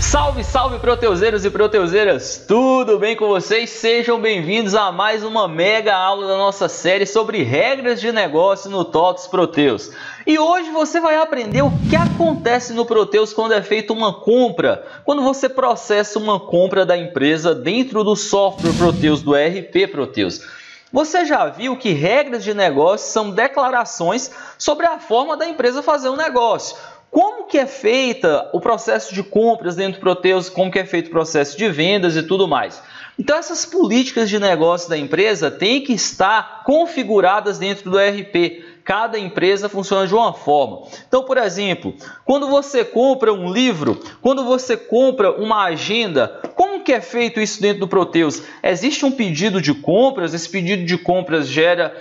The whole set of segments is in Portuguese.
Salve, salve proteuseiros e proteuseiras, tudo bem com vocês? Sejam bem-vindos a mais uma mega aula da nossa série sobre regras de negócio no TOTOS Proteus. E hoje você vai aprender o que acontece no Proteus quando é feita uma compra, quando você processa uma compra da empresa dentro do software Proteus, do ERP Proteus. Você já viu que regras de negócio são declarações sobre a forma da empresa fazer um negócio. Como que é feita o processo de compras dentro do Proteus, como que é feito o processo de vendas e tudo mais. Então essas políticas de negócio da empresa têm que estar configuradas dentro do ERP. Cada empresa funciona de uma forma. Então, por exemplo, quando você compra um livro, quando você compra uma agenda, como que é feito isso dentro do Proteus? Existe um pedido de compras, esse pedido de compras gera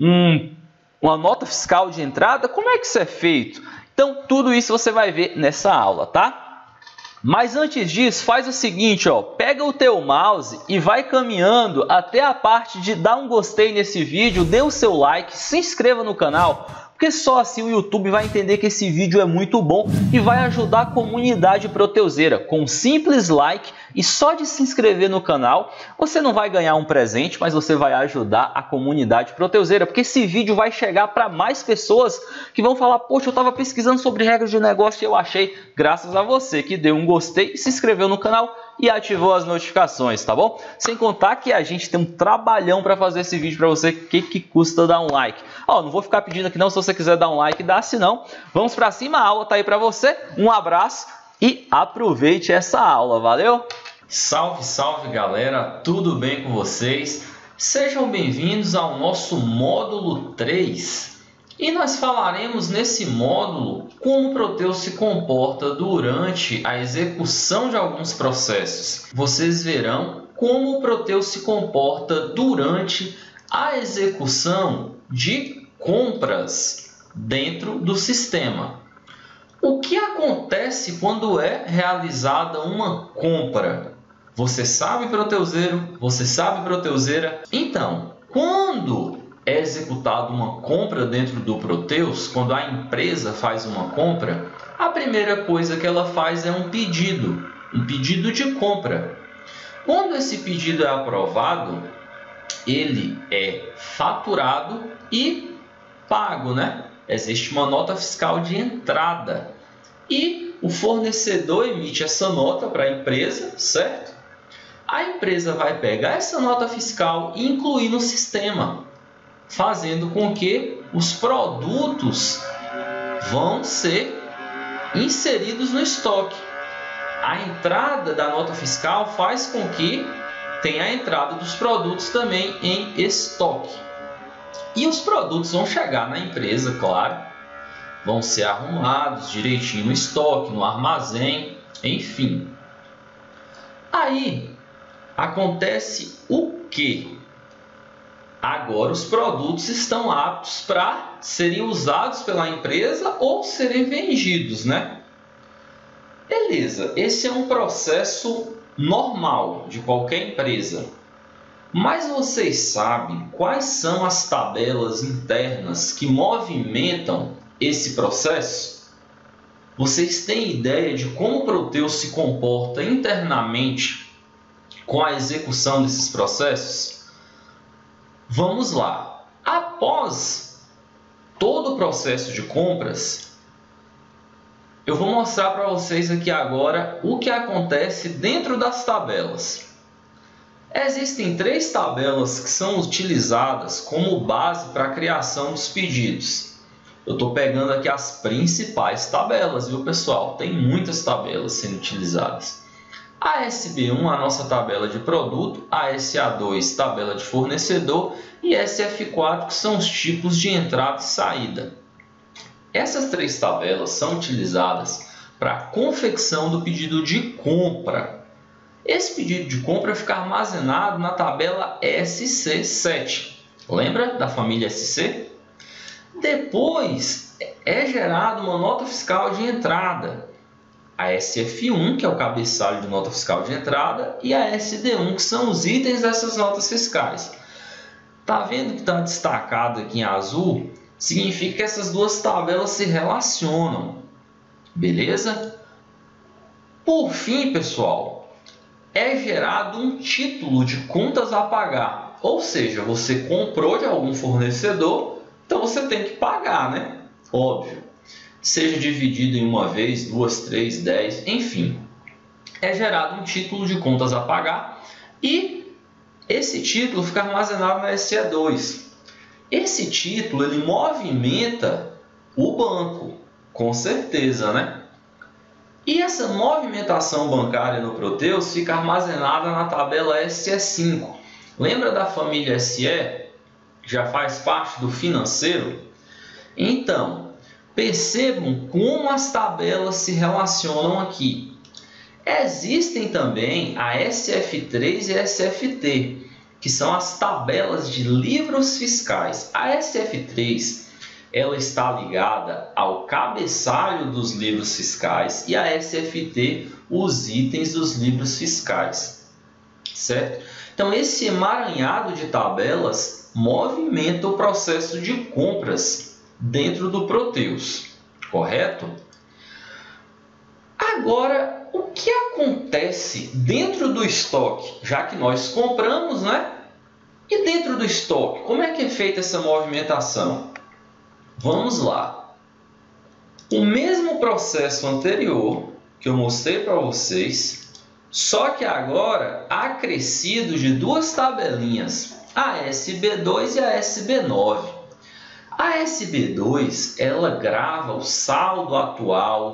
uma nota fiscal de entrada? Como é que isso é feito? Então, tudo isso você vai ver nessa aula, tá? Mas antes disso, faz o seguinte, ó, pega o teu mouse e vai caminhando até a parte de dar um gostei nesse vídeo, dê o seu like, se inscreva no canal, porque só assim o YouTube vai entender que esse vídeo é muito bom e vai ajudar a comunidade proteuseira. Com um simples like e só de se inscrever no canal, você não vai ganhar um presente, mas você vai ajudar a comunidade proteuseira, porque esse vídeo vai chegar para mais pessoas que vão falar, poxa, eu estava pesquisando sobre regras de negócio e eu achei, graças a você que deu um gostei, se inscreveu no canal e ativou as notificações, tá bom? Sem contar que a gente tem um trabalhão para fazer esse vídeo para você, que custa dar um like. Ó, não vou ficar pedindo aqui não, se você quiser dar um like, dá, se não, vamos para cima, a aula tá aí para você, um abraço e aproveite essa aula, valeu? Salve, salve galera, tudo bem com vocês? Sejam bem-vindos ao nosso módulo 3 e nós falaremos nesse módulo como o Proteus se comporta durante a execução de alguns processos. Vocês verão como o Proteus se comporta durante a execução de compras dentro do sistema. O que acontece quando é realizada uma compra? Você sabe, proteuseiro? Você sabe, proteuseira? Então, quando é executada uma compra dentro do Proteus, quando a empresa faz uma compra, a primeira coisa que ela faz é um pedido de compra. Quando esse pedido é aprovado, ele é faturado e pago, né? Existe uma nota fiscal de entrada e o fornecedor emite essa nota para a empresa, certo? A empresa vai pegar essa nota fiscal e incluir no sistema, fazendo com que os produtos vão ser inseridos no estoque. A entrada da nota fiscal faz com que tenha a entrada dos produtos também em estoque. E os produtos vão chegar na empresa, claro, vão ser arrumados direitinho no estoque, no armazém, enfim. Aí acontece o quê? Agora os produtos estão aptos para serem usados pela empresa ou serem vendidos, né? Beleza, esse é um processo normal de qualquer empresa. Mas vocês sabem quais são as tabelas internas que movimentam esse processo? Vocês têm ideia de como o Proteus se comporta internamente com a execução desses processos? Vamos lá. Após todo o processo de compras, eu vou mostrar para vocês aqui agora o que acontece dentro das tabelas. Existem 3 tabelas que são utilizadas como base para a criação dos pedidos. Eu estou pegando aqui as principais tabelas, viu pessoal? Tem muitas tabelas sendo utilizadas. A SB1, a nossa tabela de produto, a SA2, tabela de fornecedor e SF4, que são os tipos de entrada e saída. Essas 3 tabelas são utilizadas para a confecção do pedido de compra. Esse pedido de compra fica armazenado na tabela SC7. Lembra da família SC? Depois é gerada uma nota fiscal de entrada. A SF1, que é o cabeçalho de nota fiscal de entrada, e a SD1, que são os itens dessas notas fiscais. Tá vendo que está destacado aqui em azul? Significa que essas duas tabelas se relacionam. Beleza? Por fim, pessoal, é gerado um título de contas a pagar. Ou seja, você comprou de algum fornecedor, então você tem que pagar, né? Óbvio. Seja dividido em uma vez, 2, 3, 10, enfim. É gerado um título de contas a pagar e esse título fica armazenado na SE2. Esse título ele movimenta o banco, com certeza, né? E essa movimentação bancária no Proteus fica armazenada na tabela SE5. Lembra da família SE? Já faz parte do financeiro? Então, percebam como as tabelas se relacionam aqui. Existem também a SF3 e a SFT, que são as tabelas de livros fiscais. A SF3 ela está ligada ao cabeçalho dos livros fiscais e a SFT os itens dos livros fiscais, certo? Então esse emaranhado de tabelas movimenta o processo de compras dentro do Proteus, correto? Agora, o que acontece dentro do estoque, já que nós compramos, né? E dentro do estoque, como é que é feita essa movimentação? Vamos lá. O mesmo processo anterior que eu mostrei para vocês, só que agora acrescido de duas tabelinhas, a SB2 e a SB9. A SB2 ela grava o saldo atual, o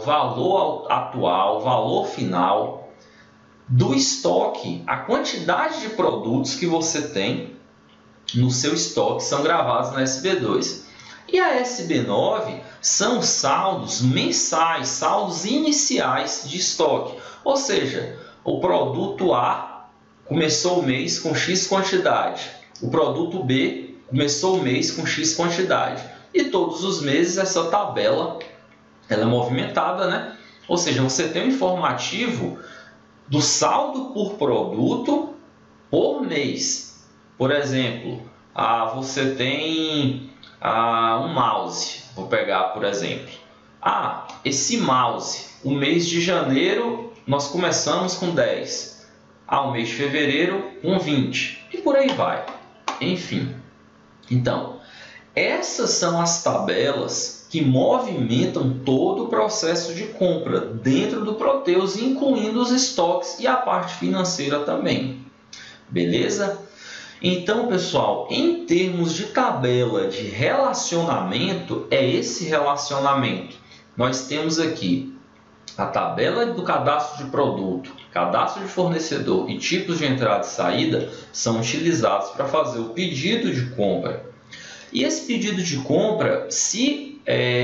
valor final do estoque, a quantidade de produtos que você tem no seu estoque são gravados na SB2. E a SB9 são saldos mensais, saldos iniciais de estoque. Ou seja, o produto A começou o mês com X quantidade, o produto B começou o mês com X quantidade. E todos os meses essa tabela ela é movimentada, né? Ou seja, você tem um informativo do saldo por produto por mês. Por exemplo, você tem um mouse. Vou pegar, por exemplo. Esse mouse, o mês de janeiro nós começamos com 10. O mês de fevereiro com 20. E por aí vai. Enfim. Então, essas são as tabelas que movimentam todo o processo de compra dentro do Proteus, incluindo os estoques e a parte financeira também. Beleza? Então, pessoal, em termos de tabela de relacionamento, é esse relacionamento. Nós temos aqui a tabela do cadastro de produto, cadastro de fornecedor e tipos de entrada e saída são utilizados para fazer o pedido de compra. E esse pedido de compra, se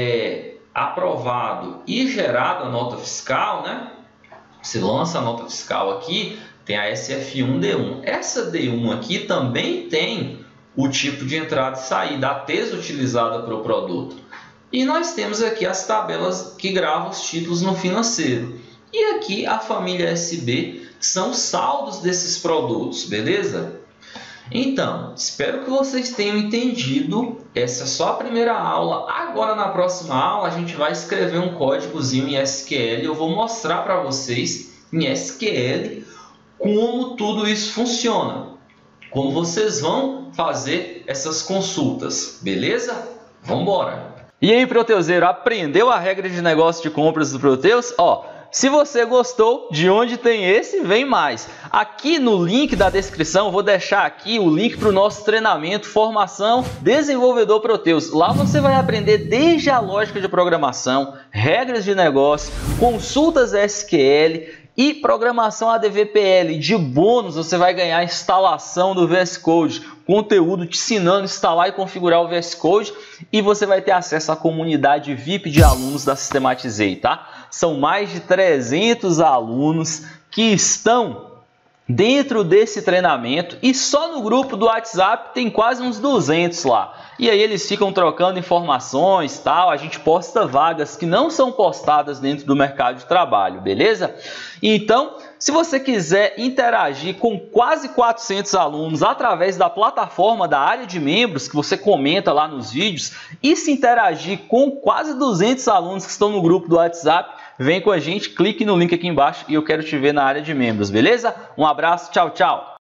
aprovado e gerado a nota fiscal, né? Se lança a nota fiscal aqui, tem a SF1D1. Essa D1 aqui também tem o tipo de entrada e saída, a tesa utilizada para o produto. E nós temos aqui as tabelas que gravam os títulos no financeiro. E aqui a família SB, que são os saldos desses produtos, beleza? Então, espero que vocês tenham entendido. Essa é só a primeira aula. Agora, na próxima aula, a gente vai escrever um códigozinho em SQL. Eu vou mostrar para vocês em SQL como tudo isso funciona. Como vocês vão fazer essas consultas, beleza? Vamos embora! E aí, Proteuseiro, aprendeu a regra de negócio de compras do Proteus? Se você gostou, de onde tem esse, vem mais. Aqui no link da descrição, eu vou deixar aqui o link para o nosso treinamento, formação, desenvolvedor Proteus. Lá você vai aprender desde a lógica de programação, regras de negócio, consultas SQL e programação ADVPL. De bônus, você vai ganhar a instalação do VS Code, conteúdo te ensinando a instalar e configurar o VS Code, e você vai ter acesso à comunidade VIP de alunos da Systematizei, tá? São mais de 300 alunos que estão dentro desse treinamento e só no grupo do WhatsApp tem quase uns 200 lá. E aí eles ficam trocando informações, tal, a gente posta vagas que não são postadas dentro do mercado de trabalho, beleza? Então, se você quiser interagir com quase 400 alunos através da plataforma da área de membros, que você comenta lá nos vídeos, e se interagir com quase 200 alunos que estão no grupo do WhatsApp, vem com a gente, clique no link aqui embaixo e eu quero te ver na área de membros, beleza? Um abraço, tchau, tchau!